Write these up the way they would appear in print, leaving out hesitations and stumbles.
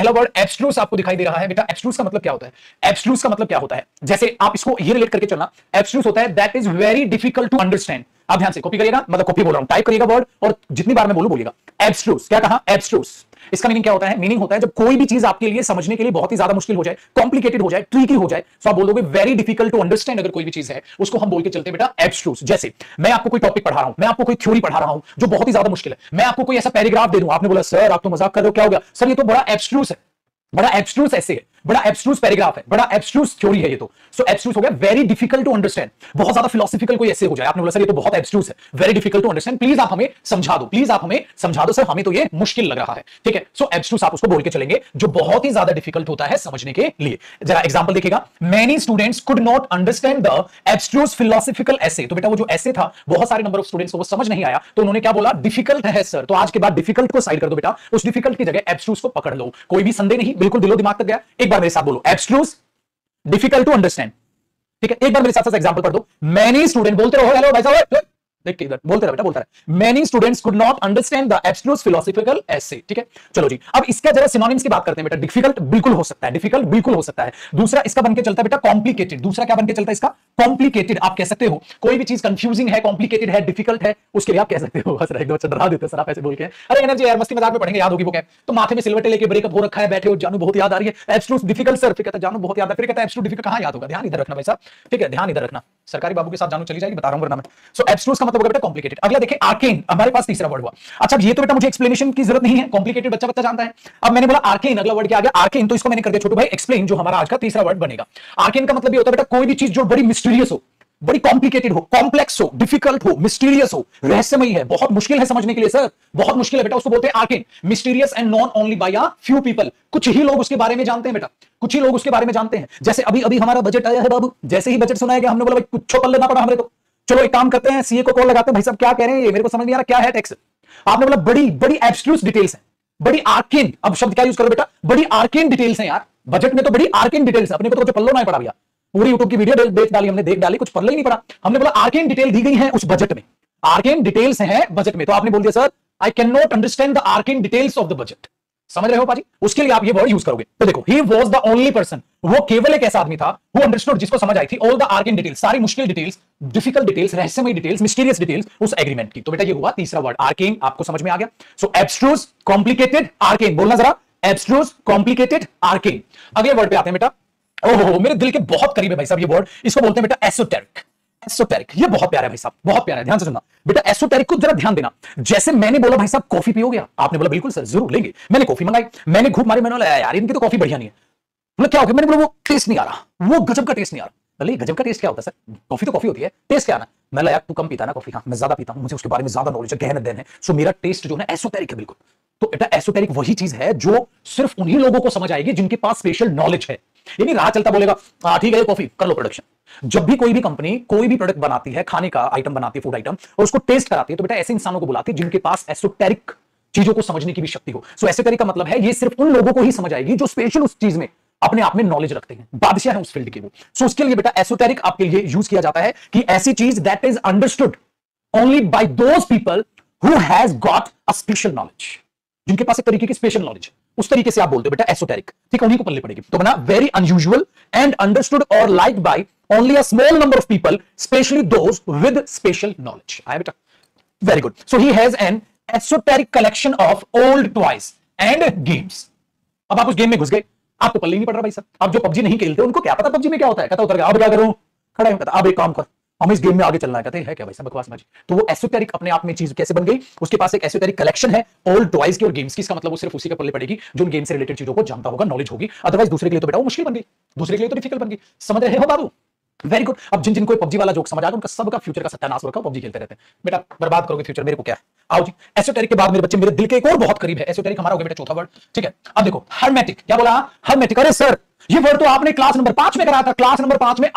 पहला word abstruse आपको दिखाई दे रहा है बेटा। एब्स्ट्रूस का मतलब क्या होता है? एब्स्ट्रूस का मतलब क्या होता है? जैसे आप इसको ये रिलेट करके चलना, एब्स्ट्रूस होता है that is very difficult to understand. आप ध्यान से कॉपी करिएगा, मतलब कॉपी बोल रहा हूं, टाइप करिएगा वर्ड और जितनी बार मैं बोलूं बोलिएगा। एब्स्ट्रूस, क्या कहा? एब्स्ट्रूस। इसका मीनिंग क्या होता है? मीनिंग होता है जब कोई भी चीज आपके लिए समझने के लिए बहुत ही ज्यादा मुश्किल हो जाए, कॉम्प्लिकेटेड हो जाए, ट्रिकी हो जाए, तो आप बोलोगे वेरी डिफिकल्ट टू अंडरस्टैंड। अगर कोई भी चीज है उसको हम बोल के चलते हैं बेटा एब्स्ट्रूस। जैसे मैं आपको कोई टॉपिक पढ़ा रहा हूं, मैं आपको कोई थ्योरी पढ़ा रहा हूं जो बहुत ही ज्यादा मुश्किल है, मैं आपको कोई ऐसा पैराग्राफ दे दूं, आपने बोला सर आप तो मजाक कर रहे हो, क्या हो गया सर? ये तो बड़ा एब्स्ट्रूस है, बड़ा एब्स्ट्रूस ऐसे है, बड़ा एब्स्ट्रूस पैराग्राफ है, बड़ा एब्स्ट्रूस थ्योरी है ये तो। सो एब्स्ट्रूस हो गया वेरी डिफिकल्ट टू अंडरस्टैंड, बहुत ज्यादा फिलोसॉफिकल कोई ऐसे हो जाए, आपने बोला सर ये तो बहुत एब्स्ट्रूस है, very difficult to understand, please आप हमें समझा दो, प्लीज आप हमें समझा दो सर, हमें तो ये मुश्किल लग रहा है। ठीक है, सो एब्स्ट्रूस आप उसको बोल के चलेंगे जो बहुत ही ज्यादा डिफिकल्ट होता है समझने के लिए। जरा एग्जांपल देखिएगा, many students could not understand the abstruse philosophical essay. तो बेटा वो जो एसे था, बहुत सारे नंबर ऑफ स्टूडेंट्स को वो समझ नहीं आया, तो उन्होंने क्या बोला? डिफिकल्ट है सर। तो आज के बाद डिफिकल्ट को साइड कर दो बेटा, उस डिफिकल्ट की जगह एब्स्ट्रूस को पकड़ लो, कोई भी संदेह नहीं, बिल्कुल दिलो दिमाग तक गया। एक बार मेरे साथ बोलो, एब्स्ट्रूस डिफिकल्ट टू अंडरस्टैंड। ठीक है, एक बार मेरे साथ साथ एग्जांपल पढ़ दो। मेनी स्टूडेंट, बोलते रहो, हेलो भाई साहब, देख के इधर बोलते रहो बेटा, बोलता रहे। Many students could not understand the abstruse philosophical essay. ठीक है, चलो जी, अब इसका जरा सिनोनिम्स की बात करते हैं बेटा। डिफिकल्ट बिल्कुल हो सकता है, डिफिकल्ट बिल्कुल हो सकता है। दूसरा इसका बनके चलता है बेटा कॉम्प्लिकेटेड। दूसरा क्या बनके चलता है इसका? कॉम्प्लिकेटेड। आप कह सकते हो कोई भी चीज कंफ्यूजिंग है, कॉम्प्लिकेटेड है, डिफिकल्ट है, उसके लिए आप कह सकते हो। हंस रहे एकदम डरा देते सर आप ऐसे बोल के, अरे एनर्जी यार, मस्ती मजाक में पढ़ेंगे, याद होगी वो क्या। तो माथे में सिलवटे लेके ब्रेकअप हो रखा है, बैठे हो, जानू बहुत याद आ रही है, एब्स्ट्रूस डिफिकल्ट सर, फिर कहता जानू बहुत याद है, फिर कहता एब्स्ट्रूस डिफिकल्ट, कहां याद होगा? ध्यान इधर रखना भाई साहब, ठीक है, ध्यान इधर रखना। सरकारी बाबू के साथ जानू चली जाएगी, बता रहा हूं वरना मैं। सो एब्स्ट्रूस का मतलब होगा बेटा कॉम्प्लिकेटेड। अगला देखिए आर्केन, हमारे पास तीसरा वर्ड हुआ। अच्छा ये तो बेटा मुझे एक्सप्लेनेशन की जरूरत नहीं है, कॉम्प्लिकेटेड बच्चा बच्चा जानता है। अब मैंने बोला आर्केन, अगला वर्ड क्या आ गया? आर्केन। तो इसको मैंने कर दिया छोटू भाई एक्सप्लेन, जो हमारा आज का तीसरा वर्ड बनेगा। आर्केन का मतलब ये होता है बेटा कोई भी चीज जो बड़ी मिस्टीरियस हो, बड़ी कॉम्प्लिकेटेड हो, कॉम्प्लेक्स हो, डिफिकल्ट हो, मिस्टीरियस हो, रहस्यमयी है, बहुत मुश्किल है समझने के लिए सर, बहुत मुश्किल है बेटा, उसको बोलते हैं arcane. Mysterious and known only by a few people, कुछ ही लोग उसके बारे में जानते हैं बेटा, कुछ ही लोग उसके बारे में जानते हैं। जैसे अभी अभी हमारा बजट आया है बाबू, जैसे ही बजट सुनाया गया हमने बोला भाई कुछ पल लेना पड़ा हमें तो, चलो एक काम करते हैं, सीए को कॉल लगाते हैं, भाई साहब क्या कह रहे हैं ये मेरे को समझ नहीं आ रहा, क्या है टैक्स? आपने बोला बड़ी बड़ी एब्स्ट्रूस डिटेल्स है, बड़ी आर्केन। अब शब्द क्या यूज करो बेटा? बड़ी आर्केन डिटेल्स हैं यार, बजट में तो बड़ी आर्केन डिटेल्स है। अपने को तो कुछ पल्लो ना पड़ा भैया, पूरी यूट्यूब की वीडियो देख डाली हमने, देख डाली, कुछ पल्ले ही नहीं पड़ा। हमने बोला आर्केन डिटेल दी गई है उस बजट में, आर्केन डिटेल्स हैं बजट में। तो आपने बोल दिया sir I can not understand the arcane details of the budget. समझ रहे हो पाजी? उसके लिए आप ये वर्ड यूज करोगे। तो देखो, he was the only person, वो केवल एक ऐसा आदमी था हु अंडरस्टूड, जिसको समझ आई थी ऑल द आर्केन डिटेल्स, सारी मुश्किल डिटेल्स, डिफिकल्ट डिटेल्स, रहस्यमयी डिटेल्स, मिस्टीरियस डिटेल्स उस एग्रीमेंट की। तो बेटा ये हुआ तीसरा वर्ड आर्केन, आपको समझ में आ गया। So abstruse, complicated, arcane. बोलना जरा, एब्स्ट्रूस, कॉम्प्लिकेटेड, आर्केन। अगले वर्ड पे आते हैं बेटा, ओहो मेरे दिल के बहुत करीब है भाई साहब ये वर्ड, इसको बोलते हैं बेटा एसोटेरिक। एसोटेरिक, ये बहुत प्यारा है भाई साहब, बहुत प्यारा है, ध्यान से सुनना बेटा। एसोटेरिक को जरा ध्यान देना। जैसे मैंने बोला भाई साहब कॉफी पियोगे? आपने बोला बिल्कुल सर जरूर लेंगे। मैंने कॉफी मंगाई, मैंने घूप मारी, मैंने बोला यार इनकी तो कॉफी बढ़िया नहीं है। बोला क्या हो गया? मैंने बोला वो टेस्ट नहीं आ रहा, वो गजब का टेस्ट नहीं आ रहा। बोले गजब का टेस्ट क्या होता है सर? कॉफी तो कॉफी होती है, टेस्ट क्या आना? मैं यार तू कम पीता ना कॉफी, हाँ मैं ज्यादा पीता हूं, मुझे उसके बारे में ज्यादा नॉलेज है, गहन अध्ययन है, सो मेरा टेस्ट जो है एसोटेरिक है बिल्कुल। तो बेटा एसोटेरिक वही चीज है जो सिर्फ उन्हीं लोगों को समझ आएगी जिनके पास स्पेशल नॉलेज है। ये नहीं राह चलता बोलेगा हाँ ठीक है कॉफी कर लो प्रोडक्शन। जब भी कोई भी कंपनी कोई भी प्रोडक्ट बनाती है, खाने का आइटम बनाती है, फूड आइटम, और उसको टेस्ट कराती है, तो बेटा ऐसे इंसानों को बुलाती है जिनके पास एसोटेरिक चीजों को समझने की भी शक्ति हो। सो एसोटेरिक का मतलब है ये सिर्फ उन लोगों को ही समझ आएगी जो स्पेशल उस चीज में अपने आप में नॉलेज रखते हैं, बादशाह है उस फील्ड के वो। सो उसके लिए बेटा एसोटेरिक आपके लिए यूज किया जाता है कि ऐसी चीज that is understood only by those people who has got a special knowledge, जिनके पास एक तरीके की स्पेशल नॉलेज, उस तरीके से आप बोलते हो बेटा एसोटेरिक। ठीक है, उन्हीं को पल्ले पड़ेगी। तो बना वेरी अनयूजुअल एंड अंडरस्टूड और liked by only a small number of people, specially those with special knowledge. आया बेटा, very good. So he has an esoteric collection of old toys and games. अब आप उस गेम में घुस गए, आपको पल्ले नहीं पड़ रहा भाई साहब। अब जो पबजी नहीं खेलते उनको क्या पता पबजी में क्या होता है, कहता उतर गया अब क्या करूं, खड़ा है, कहता अब एक काम कर हम इस गेम में आगे चलना है, कहते हैं क्या भाई साहब बकवास मजी। तो वो एसोटेरिक अपने आप में चीज कैसे बन गई? उसके पास एक एसोटेरिक कलेक्शन है ओल्ड टॉयज की और गेम्स की। इसका मतलब वो सिर्फ उसी के पल्ले पड़ेगी जो गेम से रिलेटेड चीजों को जानता होगा, नॉलेज होगी। अदरवाइज दूसरे के लिए तो बेटा वो मुश्किल बन गई, दूसरे के लिए तो डिफिकल्ट बन गई। समझ रहे हो बाबू? Very good. अब जिन जिनको पबजी वाला जोक समझ आ गया उनका सबका फ्यूचर का सत्यानाश हो रखा है, पबजी खेलते रहते हैं। बेटा बर्बाद करोगे फ्यूचर, मेरे को क्या है। आओ जी, एसोटेरिक के बाद मेरे बच्चे मेरे दिल के एक और बहुत करीब है, एसोटेरिक हमारा हो गया बेटा चौथा वर्ड। ठीक है, अब देखो हर्मेटिक। क्या बोला? हर्मेटिक। अरे सर ये वर्ड तो आपने क्लास नंबर 5 में कराया था, क्लास नंबर 5 में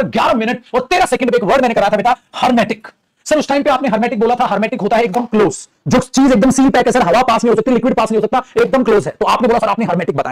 8:11 और 13 पे एक वर्ड मैंने कराया था बेटा हर्मेटिक। सर उस टाइम पे आपने हर्मेटिक बोला था, हर्मेटिक होता है एकदम क्लोज, जो चीज एकदम सील पैक है सर, हवा पास नहीं हो सकती, लिक्विड पास नहीं हो सकता, एकदम क्लोज है। तो आपने बोला सर आपने हर्मेटिक बताया था।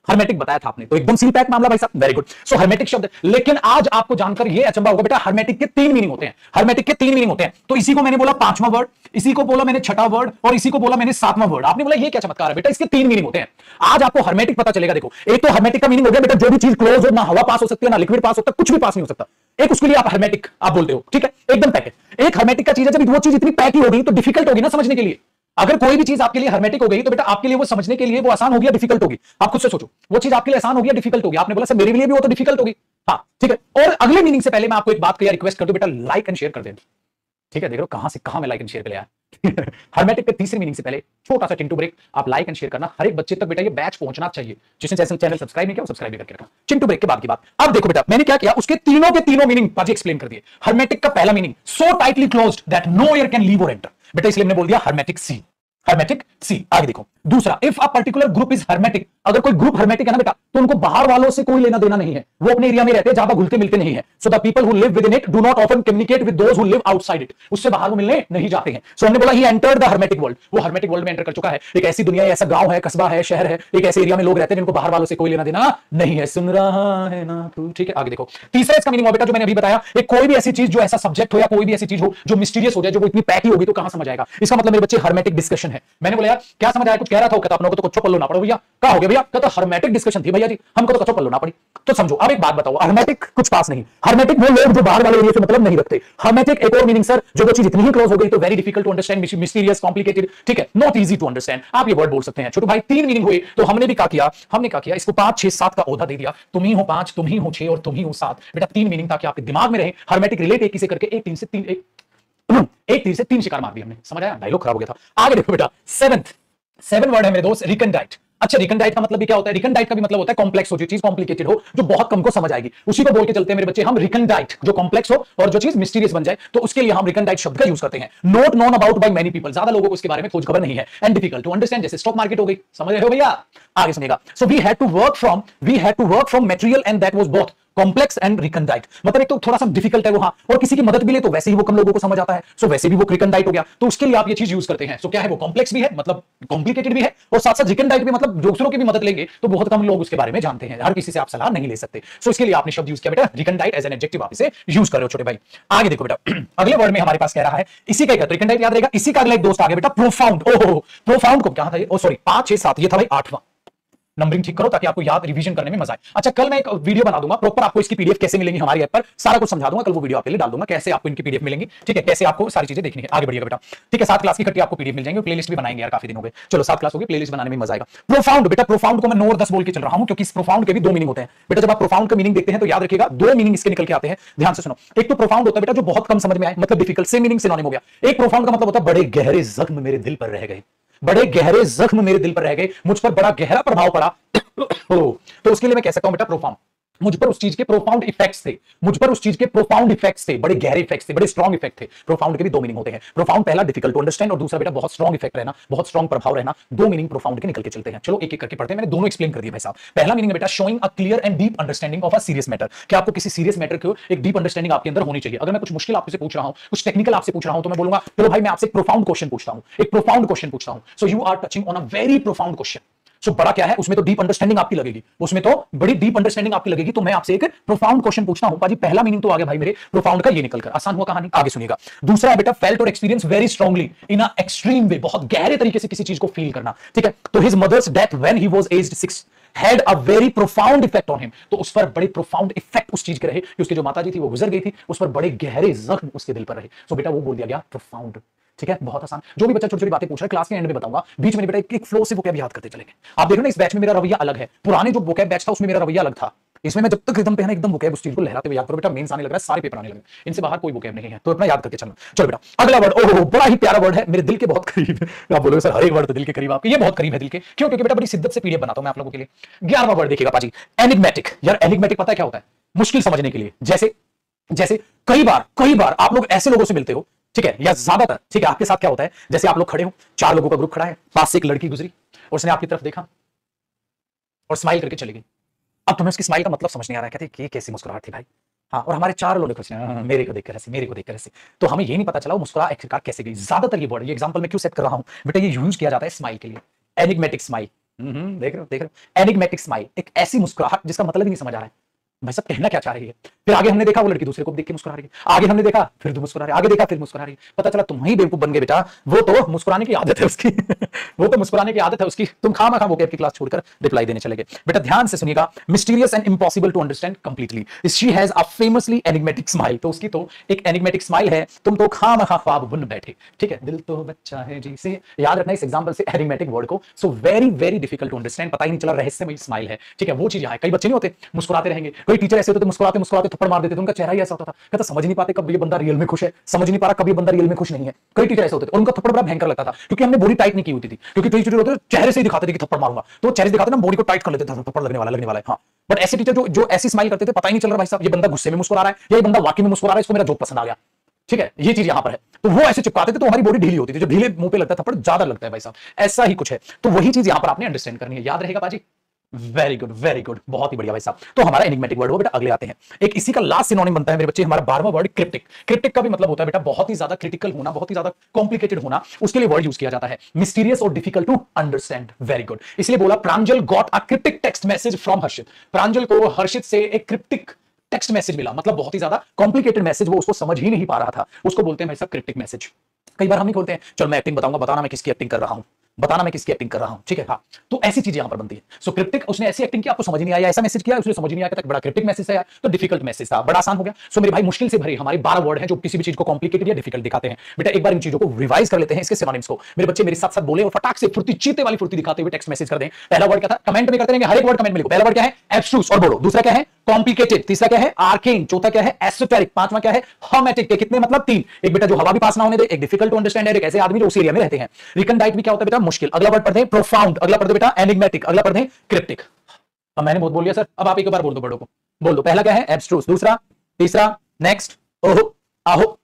हर्मेटिक बताया था आपने, तो एकदम सील पैक मामला भाई साहब, वेरी गुड। सो हर्मेटिक शब्द, लेकिन आज आपको जानकर ये अचंभा होगा बेटा, हर्मेटिक के 3 मीनिंग होते हैं। हर्मेटिक के 3 मीनिंग होते हैं। तो इसी को मैंने बोला 5वां वर्ड, इसी को बोला मैंने 6वां वर्ड, और इसी को बोला मैंने 7वां वर्ड। आपने बोला ये क्या चमत्कार है बेटा, इसके 3 मीनिंग होते हैं। आज आपको हर्मेटिक पता चलेगा। देखो, एक तो हर्मेटिक का मीनिंग हो गया बेटा, जो भी चीज क्लोज हो, ना हवा पास हो सकती है, ना लिक्विड पास हो सकता, कुछ भी पास नहीं हो सकता। एक उसके लिए आप हर्मेटिक आप बोलते हो, ठीक है, एकदम पैक है। एक हर्मेटिक का चीज है, जब वो चीज इतनी पैक ही होगी तो डिफिकल्ट होगी ना समझने के लिए। अगर कोई भी चीज आपके लिए हर्मेटिक हो गई तो बेटा आपके लिए वो समझने के लिए वो आसान होगी या डिफिकल्ट होगी? आप खुद से सोचो, वो चीज आपके लिए आसान होगी या डिफिकल्ट होगी? आपने बोला सर मेरे लिए भी वो तो डिफिकल्ट होगी। हाँ ठीक है। और अगले मीनिंग से पहले मैं आपको एक बात का रिक्वेस्ट कर दूं बेटा, लाइक एंड शेयर कर देना, ठीक है। देख लो कहां से कहां में लाइक एंड शेयर पे ले आया। हर्मेटिक के तीसरे मीनिंग से पहले छोटा सा चिंटू ब्रेक, आप लाइक एंड शेयर करना। हर एक बच्चे तक बेटा ये बैच पहुंचना चाहिए। जिसने चैनल सब्सक्राइब नहीं किया वो सब्सक्राइब भी करके रखना। चिंटू ब्रेक के बाद की बात। अब देखो बेटा मैंने क्या किया, उसके तीनों के तीनों मीनिंग पाजी एक्सप्लेन कर दिए। हर्मेटिक का पहला meaning, so tightly closed that no air can leave or enter, बेटा इसलिए मैंने बोल दिया हर्मेटिक सी। हर्मेटिक सी। आगे देखो दूसरा, if a particular group is hermetic, अगर कोई ग्रुप हर्मेटिक है ना बेटा, तो उनको बाहर वालों से कोई लेना देना नहीं है, वो अपने एरिया में रहते हैं, ज्यादा घुलते मिलते नहीं है। So the people who live within it do not often communicate with those who live outside it, उससे बाहर वो मिलने नहीं जाते हैं। सो हमने बोला he entered the hermetic world, वो हर्मेटिक वर्ल्ड में एंटर कर चुका है। एक ऐसी दुनिया, ऐसा गांव है, कस्बा है, शहर है, एक ऐसे एरिया में लोग रहते हैं जिनको बाहर वालों से कोई लेना देना नहीं है। सुन रहा है ना तू, ठीक है। आगे देखो तीसरा इसका मीनिंग बेटा जो मैंने अभी बताया, एक कोई भी ऐसी चीज जो ऐसा सब्जेक्ट हो या कोई भी ऐसी चीज हो जो मिस्टीरियस हो जाए, जो वो इतनी पैकी होगी तो कहां समझ आएगा। इसका मतलब मेरे बच्चे हर्मेटिक डिस्कशन है। मैंने बोला यार क्या समझ आया, कुछ कह रहा था, कहता आप लोगों को तो कुछ पल्लो ना पड़ो भैया। क्या हो गया भैया, कहता हर्मेटिक डिस्कशन थी भैया जी, हमको तो कचो पल्लो ना पड़ी। तो समझो, अब एक बात बताओ, हर्मेटिक कुछ पास नहीं, हर्मेटिक वो लोग जो बाहर वाले एरिया से मतलब नहीं रखते। हर्मेटिक एक और मीनिंग सर, जो वो चीज इतनी ही क्लोज हो गई तो very difficult to understand, mysterious, complicated, ठीक है, नॉट इजी टू अंडरस्टैंड। आप ये वर्ड बोल सकते हैं छोटू भाई। 3 मीनिंग हुए, तो हमने भी क्या किया, हमने क्या किया, इसको 5 6 7 का ओहदा दे दिया। तुम ही हो 5, तुम ही हो 6 और तुम ही हो 7। बेटा 3 मीनिंग ताकि आपके दिमाग में रहे। हर्मेटिक रिलेट एक से करके एक तीर से तीन शिकार मार दिया हमने। समझ आया, डायलॉग खराब हो गया था। आगे देखो बेटा, 7 वर्ड है मेरे दोस्त, रिकनडाइट। अच्छा रिकनडाइट का मतलब भी क्या होता है? रिकनडाइट का भी मतलब होता है कॉम्प्लेक्स हो, जो चीज कॉम्प्लिकेटेड हो, जो बहुत कम को समझ आएगी, उसी को बोल के चलते हैं मेरे बच्चे हम रिकनडाइट। जो कॉम्प्लेक्स हो और जो चीज मिस्टीरियस बन जाए, तो उसके लिए हम रिकनडाइट शब्द का यूज करते हैं। Not known about by many people, ज्यादा लोगों को इसके बारे में खोज खबर नहीं है। एंड डिफिकल्ट टू अंडरस्टैंड, जैसे स्टॉक मार्केट हो गई, समझ रहे हो भैया? आगे सुनिएगा। So we had to work from material and that was both complex and recondite. मतलब एक तो थोड़ा सा डिफिकल्ट है वो, हाँ, और किसी की मदद भी ले तो वैसे ही वो कम लोगों को समझ आता है, सो वैसे भी वो रिकनडाइट हो गया। तो उसके लिए आप ये चीज यूज करते हैं। सो क्या है वो, कॉम्प्लेक्स भी है मतलब कॉम्प्लिकेटेड भी है, और साथ साथ रिकनडाइट भी मतलब दूसरों की भी मदद लेंगे तो बहुत कम लोग उसके बारे में जानते हैं, हर किसी से आप सलाह नहीं ले सकते। सो इसके लिए आपने शब्द यूज किया बेटा रिकनडाइट एज एन एडजेक्टिव, आप इसे यूज कर रहे हो छोटे भाई। आगे देखो बेटा, अगले वर्ड में हमारे पास कह रहा है, इसी का रिकनडाइट याद रहेगा। इसी का अगला एक दोस्त आ गया बेटा प्रोफाउंड। ओहो, प्रोफाउंड को क्या था ये, ओ सॉरी 5 6 7 ये था भाई 8वां। नंबरिंग ठीक करो ताकि आपको याद रिवीजन करने में मजा आए। अच्छा कल मैं एक वीडियो बना दूंगा प्रॉपर, आपको इसकी पीडीएफ कैसे मिलेंगी हमारी ऐप पर, सारा कुछ समझा दूंगा। कल वो वीडियो आपके लिए डाल दूंगा कैसे आपको इनकी पीडीएफ मिलेंगी, ठीक है, कैसे आपको सारी चीजें देखनी है। आगे बढ़िएगा बेटा, ठीक है। 7 क्लास की इकट्ठी आपको पीडीएफ मिल जाएंगे, प्लेलिस्ट भी बनाएंगे यार, काफी दिन हो गए। चलो 7 क्लास होगी, प्लेलिस्ट बनाने में मजा आएगा। प्रोफाउंड बेटा, प्रोफाउंड को मैं 9 और 10 बोल के चल रहा हूं, क्योंकि इस प्रोफाउंड के भी 2 मीनिंग होते हैं बेटा। जब आप प्रोफाउंड का मीनिंग देखते हैं तो याद रखिएगा 2 मीनिंग इसके निकल के आते हैं, ध्यान से सुनो। एक तो प्रोफाउंड होता है बेटा जो बहुत कम समझ में आए, मतलब डिफिकल्ट, से मीनिंग सिनोनिम हो गया। एक प्रोफाउंड का मतलब होता है बड़े गहरे जख्म मेरे दिल पर रह गए, बड़े गहरे जख्म मेरे दिल पर रह गए, मुझ पर बड़ा गहरा प्रभाव पड़ा। तो उसके लिए मैं कह सकता हूं बेटा प्रोफाउंड, मुझ पर उस चीज के प्रोफाउंड इफेक्ट्स थे, मुझ पर उस चीज के प्रोफाउंड इफेक्ट्स थे, बड़े गहरे इफेक्ट्स थे, बड़े स्ट्रॉन्ग इफेक्ट थे। प्रोफाउंड के भी 2 मीनिंग होते हैं। प्रोफाउंड पहला डिफिकल्ट टू अंडरस्टैंड, और दूसरा बेटा बहुत स्ट्रॉन्ग इफेक्ट रहना, बहुत स्ट्रॉन्ग प्रभाव रहना। 2 मीनिंग प्रोफाउंड के निकल के चलते हैं। चलो एक एक करके पढ़ते हैं, मैंने दोनों एक्सप्लेन कर दिए भाई साहब। पहला मीनिंग बेटा showing a clear and deep understanding of a serious matter, कि आपको किसी सीरियस मैटर की एक डीप अंडरस्टैंडिंग आपके अंदर होनी चाहिए। अगर मैं कुछ मुश्किल आपसे पूछ रहा हूं, कुछ टेक्निकल आपसे पूछ रहा हूं, तो मैं बोलूंगा चलो भाई मैं आपसे एक प्रोफाउंड क्वेश्चन पूछता हूं, एक प्रोफाउंड क्वेश्चन पूछता हूं। So you are touching on a very profound question. So बड़ा क्या है, उसमें तो डीप अंडरस्टैंडिंग आपकी लगेगी, उसमें तो बड़ी डीप अंडरस्टैंडिंग आपकी लगेगी। तो मैं आपसे एक प्रोफाउंड क्वेश्चन पूछता हूं। पाजी पहला मीनिंग तो आ गया भाई मेरे प्रोफाउंड का, ये निकलकर आसान हुआ कहानी। आगे सुनिएगा। दूसरा है बेटा फेल्ट और experience very strongly in a extreme way, बहुत गहरे तरीके से किसी चीज को फील करना, ठीक है। तो his mother's death when he was aged 6 had a very profound effect on him, तो उस पर बड़े प्रोफाउंड इफेक्ट उस चीज के रहे कि उसकी जो माताजी थी वो गुजर गई थी, उस पर बड़े गहरे जख्म उसके दिल पर रहे। सो बेटा वो बोल दिया गया प्रोफाउंड, ठीक है। बहुत आसान। जो भी बच्चा छोटी छोटी बातें पूछ रहा है क्लास के एंड में बताऊंगा, बीच में बेटा एक फ्लो से वोकैब याद करते चलेंगे। आप देखो ना इस बैच में मेरा रवैया अलग है, पुराने जो वोकैब बैच था उसमें मेरा रवैया अलग था। इसमें मैं जब तक रिदम पे है ना एकदम वोकैब उस चीज को लहराते हुए याद करो बेटा, मेंस आने लग रहा है, सारे पेपर आने लगे, इनसे बाहर कोई वोकैब नहीं है, तो अपना याद करके चलना। चलो बेटा अगला वर्ड, ओहो बड़ा ही प्यारा वर्ड है, मेरे दिल के बहुत करीब है। आप बोलोगे सर हर एक वर्ड तो दिल के करीब, आपके ये बहुत करीब है दिल के, क्यों? क्योंकि बेटा बड़ी शिद्दत से पीडीएफ बनाता हूं मैं आप लोगों के लिए। 11वां वर्ड देखिएगा पाजी, एनिग्मेटिक। यार एनिग्मेटिक पता है क्या होता है? मुश्किल समझने के लिए। जैसे कई बार आप लोग ऐसे लोगों से मिलते हो, ठीक है, या ज्यादातर, ठीक है, आपके साथ क्या होता है, जैसे आप लोग खड़े हो, 4 लोगों का ग्रुप खड़ा है, पास से एक लड़की गुजरी और उसने आपकी तरफ देखा और स्माइल करके चली गई। अब तुम्हें उसकी स्माइल का मतलब समझ नहीं आ रहा है, कहते ये कैसी मुस्कुराहट थी भाई, हाँ, और हमारे 4 लोग मेरे को देखकर ऐसे, मेरे को देखकर ऐसे, तो हमें ये नहीं पता चला वो मुस्कुरा कैसे गई। ज्यादातर ये वर्ड, ये एग्जांपल मैं क्यों सेट कर रहा हूं बेटा, ये यूज किया जाता है स्माइल के लिए, एनिग्मेटिक स्माइल, देख रहे हो, देख रहे हो, एनिग्मेटिक स्माइल, एक ऐसी मुस्कुराहट जिसका मतलब ही नहीं समझ आ रहा है भाई सब कहना क्या चाह रही है। फिर आगे हमने देखा वो लड़की दूसरे को देख के मुस्कुरा रही है, आगे हमने देखा फिर तो मुस्कुरा रही है, आगे देखा फिर मुस्कुरा रही है, पता चला तुम ही बेवकूफ बन गए बेटा, वो तो मुस्कुराने की आदत है उसकी वो तो मुस्कुराने की आदत है उसकी, तुम खामा वो की क्लास छोड़कर रिप्लाई देने चले गए। बेटा ध्यान से सुनिएगा, mysterious and impossible to understand completely, she has a famously enigmatic smile, तो उसकी तो एक एनिग्मेटिक स्माइल है, तुम तो खामा ख्वाब बुन बैठे। ठीक है, दिल तो बच्चा है जी से याद रखना इस एग्जांपल से एनिग्मेटिक वर्ड को। So very very difficult to understand, पता ही नहीं चला रहस्यमय स्माइल है। ठीक है, वो चीज है, कई बच्चे नहीं होते मुस्कुराते रहेंगे, कोई टीचर ऐसे होते थे मुस्कुराते मुस्कुराते थप्पड़ मार देते थे, उनका चेहरा ही ऐसा होता था, कहता समझ नहीं पाते कब ये बंदा रियल में खुश है, समझ नहीं पा रहा कब ये बंदा रियल में खुश नहीं है। कई टीचर ऐसे होते थे और उनका थप्पड़ बड़ा भयंकर लगता था, क्योंकि हमने बॉडी टाइट नहीं की होती थी, क्योंकि कई टीचर होते थे चेहरे से ही दिखाते थे कि थप्पड़ मारूंगा, तो चेहरे से दिखाते ना बॉडी को टाइट कर लेते थे, थप्पड़ लगने वाला है। हाँ, बट ऐसे टीचर जो ऐसी स्माइल करते थे, पता ही नहीं चल रहा भाई साहब ये बंदा गुस्से में मुस्कुरा रहा है या ये बंदा वाकई में मुस्कुरा रहा है, इसको मेरा जोक पसंद आ गया। ठीक है, ये चीज यहां पर है, तो वो ऐसे चिपकाते थे तो हमारी बॉडी ढीली होती थी, जो ढीले मुंह पे लगता है थप्पड़ ज्यादा लगता है भाई साहब, ऐसा ही कुछ है। तो वही चीज यहां पर आपने अंडरस्टैंड करनी है, याद रहेगा बाजी। वेरी गुड, बहुत ही बढ़िया भाई साहब। तो हमारा एनिग्मेटिक वर्ड हो बेटा, अगले आते हैं। एक इसी का लास्ट सिनोनिम बनता है मेरे बच्चे हमारा 12वां वर्ड क्रिप्टिक। क्रिप्टिक का भी मतलब होता है बेटा बहुत ही ज्यादा क्रिटिकल होना, बहुत ही ज्यादा कॉम्प्लिकेटेड होना, उसके लिए वर्ड यूज किया जाता है मिस्टीरियस और difficult to understand. Very good, इसलिए बोला Pranjal got a cryptic text message from Harshit, Pranjal को हर्षित से एक क्रिप्टिक टेक्स्ट मैसेज मिला, मतलब बहुत ही ज्यादा कॉम्प्लिकेटेड मैसेज, वो उसको समझ ही नहीं पा रहा था, उसको बोलते हैं भाई साहब क्रिप्टिक मैसेज। कई बार हम ही बोलते हैं चल मैं एक्टिंग बताऊंगा, बताना मैं किसकी एक्टिंग कर रहा हूं, बताना मैं किसकी एक्टिंग कर रहा हूं। ठीक है, हाँ, तो ऐसी चीजें यहां पर बनती है। सो क्रिप्टिक, उसने ऐसी एक्टिंग की आपको समझ नहीं आया, ऐसा मैसेज किया उसने समझ नहीं आया, तक बड़ा क्रिप्टिक मैसेज है, तो डिफिकल्ट मैसेज था, बड़ा आसान हो गया। सो मेरे भाई मुश्किल से भरे हमारे 12 वर्ड हैं जो किसी भी चीज को कॉम्प्लिकेटेड या डिफिकल्ट दिखाते हैं। बेटा एक बार इन चीजों को रिवाइज कर लेते हैं, इसके सिनोनिम्स को मेरे बच्चे मेरे साथ साथ बोले और फटाक से फुर्ती चीते वाली फुर्ती दिखाते हुए टेक्स्ट मैसेज कर दें। पहला वर्ड क्या था, कमेंट में करते रहेंगे, हर एक वर्ड कमेंट में लिखो। पहला वर्ड क्या है, एब्स्ट्रूस और बोलो। दूसरा क्या है, कॉम्प्लिकेटेड। तीसरा क्या है, आर्केन। चौथा क्या है, एसोटेरिक। पांचवा क्या है, हर्मेटिक। के कितने मतलब 3, एक बेटा जो हवा भी पास ना होने दे, एक डिफिकल्ट टू अंडरस्टैंड है, एक ऐसे आदमी जो उस एरिया में रहते हैं। रिकनडाइट भी क्या होता है बेटा, मुश्किल। अगला वर्ड पढ़ते हैं प्रोफाउंड, अगला पढ़ते बेटा एनिग्मेटिक, अगला पढ़ते हैं क्रिप्टिक। अब मैंने बहुत बोल लिया सर, अब आप एक बार बोल दो बड़ों को, बोल दो। पहला क्या है, एब्स्ट्रूस। दूसरा, तीसरा, नेक्स्ट, ओहो, आहो,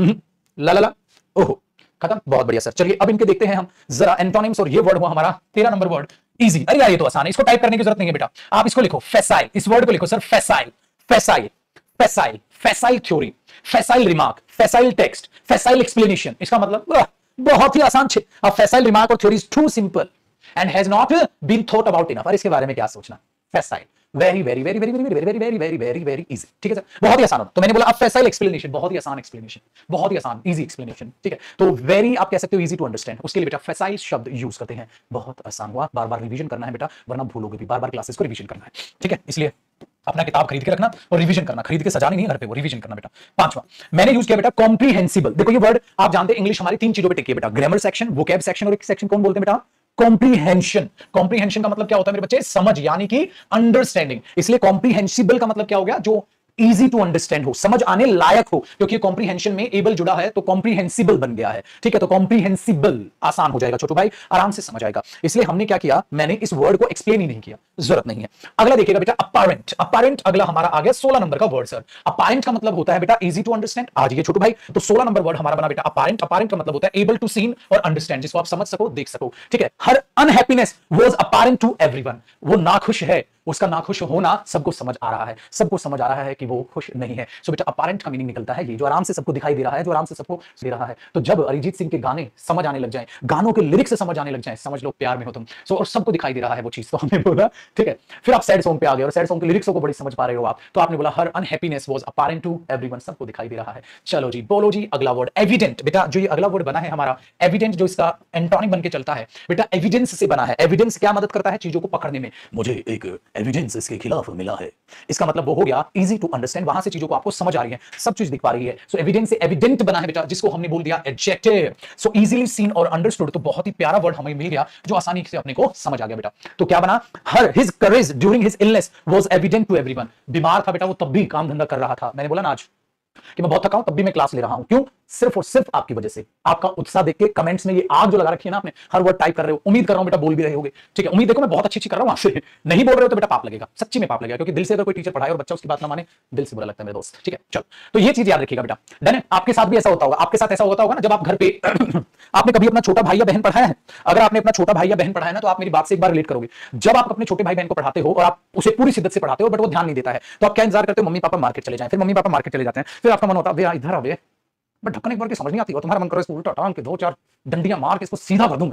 ला ला ला, ओहो, खत्म। बहुत बढ़िया सर, चलिए अब इनके देखते हैं हम जरा एंटोनिम्स, और ये वर्ड हुआ हमारा 13 नंबर वर्ड, इजी। अरे यार ये तो आसान है, इसको टाइप करने की जरूरत नहीं है बेटा, आप इसको लिखो फैसाइल। इस वर्ड को लिखो sir, facile, facile, facile, facile theory, facile remark, facile text, facile explanation. इसका मतलब बहुत ही आसान है। अब फैसाइल रिमार्क और theory is too simple and has not been thought about enough. और इसके बारे में क्या सोचना, facile very very very very very very very very very very very easy. ठीक है सर, बहुत ही आसान हो। तो मैंने बोला अब फैसाइल एक्सप्लेनेशन, बहुत ही आसान एक्सप्लेनेशन, बहुत ही आसान इजी एक्सप्लेनेशन। ठीक है, तो वेरी आप कह सकते हो इजी टू अंडरस्टैंड, उसके लिए बेटा फैसाइल शब्द यूज करते हैं। बहुत आसान हुआ, बार बार रिवीजन करना है बेटा, वरना भूलोगे भी, बार बार क्लासेस को रिवीजन करना है। ठीक है, इसलिए अपना किताब खरीद के रखना और रिवीजन करना, खरीद के सजानी नहीं घर पे, वो रिवीजन करना बेटा। पांचवा मैंने यूज किया बेटा कॉम्प्रीहेंसिबल। देखो ये वर्ड आप जानते हैं, इंग्लिश हमारी 3 चीजों पे टिकी है बेटा, ग्रामर सेक्शन, वोकैब सेक्शन और एक सेक्शन कौन बोलते हैं बेटा, कॉम्प्रीहेंशन। कॉम्प्रीहेंशन का मतलब क्या होता है मेरे बच्चे, समझ, यानी कि अंडरस्टैंडिंग। इसलिए कॉम्प्रीहेंसिबल का मतलब क्या हो गया, जो इजी टू अंडरस्टैंड हो, समझ आने लायक हो, क्योंकि कॉम्प्रीहेंशन में एबल जुड़ा है तो कॉम्प्रीहेंसिबल बन गया है। ठीक है, तो कॉम्प्रीहेंसिबल आसान हो जाएगा छोटू भाई, आराम से समझ आएगा। इसलिए हमने क्या किया, मैंने इस वर्ड को एक्सप्लेन ही नहीं किया, जरूरत नहीं है। अगला देखिएगा बेटा अपैरेंट। अपैरेंट अगला हमारा आ गया 16 नंबर का वर्ड सर। अपैरेंट का मतलब होता है बेटा इजी टू अंडरस्टैंड। आज ये छोटू भाई, तो 16 नंबर वर्ड हमारा बना बेटा अपैरेंट। अपैरेंट का मतलब होता है एबल टू सीन और अंडरस्टैंड, जिसको आप समझ सको, देख सको। ठीक है, her unhappiness was apparent to everyone. वो नाखुश है, उसका नाखुश होना सबको समझ आ रहा है, सबको समझ आ रहा है कि वो खुश नहीं है। सो बेटा अपैरेंट का मीनिंग निकलता है ये, जो आराम से सबको दिखाई दे रहा है, जो आराम से सबको दे रहा है। तो जब अरिजीत सिंह के गाने समझ आने लग जाएं, गानों के लिरिक्स समझ आने लग जाएं, समझ लो प्यार में हो तुम। सो और सबको दिखाई दे रहा है वो चीज, तो हमने बोला ठीक है। फिर आप सैड सॉन्ग पे आ गए और सैड सॉन्ग के लिरिक्स को बड़ी समझ पा रहे हो आप, तो आपने बोला her unhappiness was apparent to everyone, सबको दिखाई दे रहा है। चलो जी, बोलो जी अगला वर्ड एविडेंट। बेटा जो ये अगला वर्ड बना है हमारा एविडेंट, जो इसका एंटोनिम बन के चलता है बेटा, एविडेंस से बना है। एविडेंस क्या मदद करता है, चीजों को पकड़ने में, मुझे एक एविडेंस इसके खिलाफ मिला है, इसका मतलब वो हो गया इजी टू अंडरस्टैंड, वहां से चीजों को आपको समझ आ रही है, सब चीज दिख पा रही है। सो एविडेंस से एविडेंट बना है बेटा, जिसको हमने बोल दिया एडजेक्टिव। सो इजीली सीन और अंडरस्टूड, तो बहुत ही प्यारा वर्ड हमें मिल गया जो आसानी से अपने को समझ आ गया बेटा। तो क्या बना, her his courage during his illness was evident to everyone. बीमार था बेटा वो, तब भी काम धंधा कर रहा था। मैंने बोला ना आज कि मैं बहुत थका हूं, तब भी मैं क्लास ले रहा हूं। क्यों, सिर्फ और सिर्फ आपकी वजह से, आपका उत्साह देख के। कमेंट्स में ये आग जो लगा रखी है ना आपने, हर वर्ड टाइप कर रहे हो, उम्मीद कर रहा हूं बेटा बोल भी रहे होगे। ठीक है, उम्मीद देखो मैं बहुत अच्छी कर रहा हूं आपसे, नहीं बोल रहे हो तो बेटा पाप लगेगा, सच्ची में पाप लगेगा, क्योंकि दिल से अगर कोई टीचर पढ़ाए और बच्चा उसकी बात ना माने, दिल से बुरा लगता है मेरे दोस्त। ठीक है, चलो तो ये चीज याद रखिएगा बेटा। डन है, आपके साथ भी ऐसा होता होगा, आपके साथ ऐसा होता होगा ना जब आप घर पे आपने कभी अपना छोटा भाई या बहन पढ़ाया है। अगर आपने अपना छोटा भाई या बहन पढ़ाया ना, तो आप मेरी बात से एक बार रिलेट करोगे। जब आप अपने छोटे भाई बहन को पढ़ाते हो और आप उसे पूरी शिद्दत से पढ़ाते हो, बट वो ध्यान नहीं देता है, तो आप क्या इंतजार करते हो, मम्मी पापा मार्केट चले जाएं। फिर मम्मी पापा मार्केट चले जाते हैं, फिर आपका मन होता है भैया इधर आ, बट ढक्कन एक बार की समझ नहीं आती हो, तुम्हारा मन करो इसको उल्टा टांग के 2-4 डंडियां मार के इसको सीधा कर दूं मैं,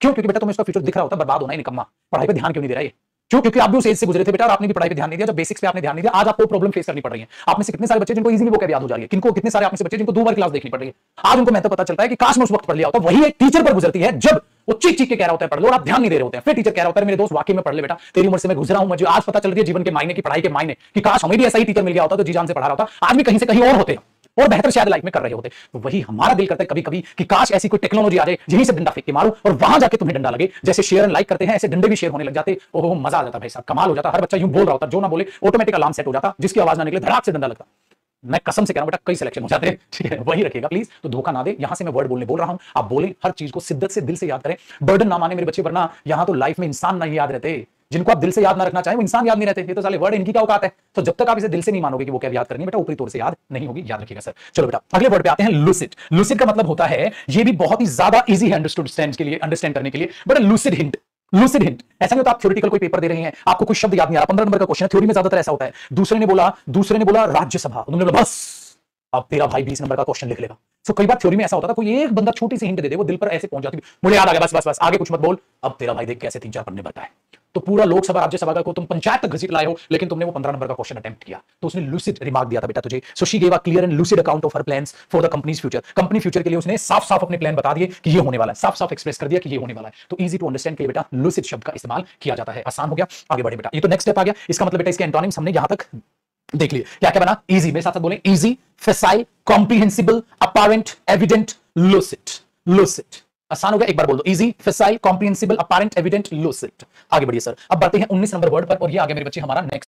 क्यों? क्योंकि बेटा तुम्हें इसका फ्यूचर दिख रहा होता, बर्बाद होना ही निकम्मा, पढ़ाई पे ध्यान क्यों नहीं दे रहा है? क्यों? क्योंकि आप भी उस एज से गुजरे थे बेटा और आपने भी पढ़ाई पे ध्यान नहीं दिया, जब बेसिक्स पे आपने ध्यान नहीं दिया, आज आपको प्रॉब्लम फेस करनी पड़ रही है। आप में से कितने सारे बच्चे जिनको इजीली वो क्या याद हो जा रही है, किनको कितने सारे आप में से बच्चे जिनको 2 बार क्लास देखनी पड़ रही है, आज उनको महत्व पता चलता है कि काश मैं उस वक्त पढ़ लिया होता। वही एक टीचर पर गुजरती है जब वो चीख चीख के कह रहा होता है पढ़ लो और आप ध्यान नहीं दे रहे होते हैं। फिर टीचर कह रहा होता है मेरे दोस्त वाकई में पढ़ ले बेटा, तेरी उम्र से मैं गुजरा हूं, मुझे आज पता चल रही है जीवन के मायने की, पढ़ाई के मायने कि काश हमें भी ऐसा ही टीचर मिल गया होता तो जी जान से पढ़ा रहा होता, आज भी कहीं से कहीं और होते और बेहतर शायद लाइफ में कर रहे होते। तो वही हमारा दिल करता है कभी कभी कि काश ऐसी कोई टेक्नोलॉजी आ जाए यहीं से डंडा फेंक के मारो और वहां जाके तुम्हें डंडा लगे। जैसे शेयर एंड लाइक करते हैं ऐसे डंडे भी शेयर होने लग जाते, ओहो मजा आ जाता भाई साहब, कमाल हो जाता। हर बच्चा यूं बोल रहा होता, जो ना बोले ऑटोमेटिक अलार्म सेट हो जाता, जिसकी आवाज ना निकले धड़ाक से डंडा लगता। मैं कसम से कह रहा हूं बेटा कई सिलेक्शन हो जाते हैं, ठीक है? वही रखिएगा प्लीज, तो धोखा ना दे। यहां से मैं वर्ड बोल रहा हूं, आप बोलें, हर चीज को शिद्दत से दिल से याद करें, बर्डन ना माने मेरे बच्चे, वरना यहां तो लाइफ में इंसान नहीं याद रहते। जिनको आप दिल से याद ना रखना चाहें वो इंसान याद नहीं रहते। ये तो साले वर्ड, इनकी क्या औकात है? तो जब तक आप इसे दिल से नहीं मानोगे कि वो क्या याद करनी है बेटा, ऊपरी तौर से याद नहीं होगी, याद रखिएगा सर। चलो बेटा अगले वर्ड पे आते हैं, लूसिड। लूसिड का मतलब होता है, ये भी बहुत ही ज्यादा इजी है अंडरस्टैंड करने के लिए, but lucid hint. Lucid hint ऐसा नहीं होता आप थ्योरेटिकल कोई पेपर दे रहे हैं, आपको कुछ शब्द याद नहीं आ रहा, 15 नंबर का क्वेश्चन है, थ्योरी में ज्यादातर ऐसा होता है। दूसरे ने बोला राज्यसभा, उन्होंने बोला बस अब तेरा भाई 20 नंबर का क्वेश्चन लिख लेगा। सो कई बार थ्योरी में ऐसा होता था, कोई एक बंदा छोटी सी हिंट दे दे, वो दिल पर ऐसे पहुंच जाती, मुझे याद आ गया, बस बस बस आगे कुछ मत बोल, अब तेरा भाई देख कैसे 3-4 पन्ने भरता है। तो पूरा लोकसभा राज्यसभा का को तुम पंचायत तक घसीट लाए हो, लेकिन तुमने वो 15 नंबर का क्वेश्चन अटेम्प्ट किया, तो उसने लूसिड रिमार्क दिया था बेटा तुझे। So she give a clear and lucid account of her plans for the company's future. Company future के लिए उसने साफ साफ अपने प्लान बता दिए कि ये होने वाला है, साफ साफ एक्सप्रेस कर दिया कि ये होने वाला है। तो इजी टू अंडरस्टैंड के लिए बेटा लूसिड शब्द का इस्तेमाल किया जाता है। आसान हो गया, आगे बढ़े बेटा। ये तो नेक्स्ट स्टेप आ गया, इसका मतलब बेटा इसके एंटोनिम्स हमने यहां तक देख लिए। क्या क्या बना? इजी, मेरे साथ साथ बोलें, easy, facile, comprehensible, apparent, evident, lucid. Lucid आसान हो गया, एक बार बोल दो, easy, facile, comprehensible, apparent, evident, lucid. आगे बढ़िए सर, अब बढ़ते हैं 19 नंबर वर्ड पर, और ये आगे मेरे बच्चे हमारा नेक्स्ट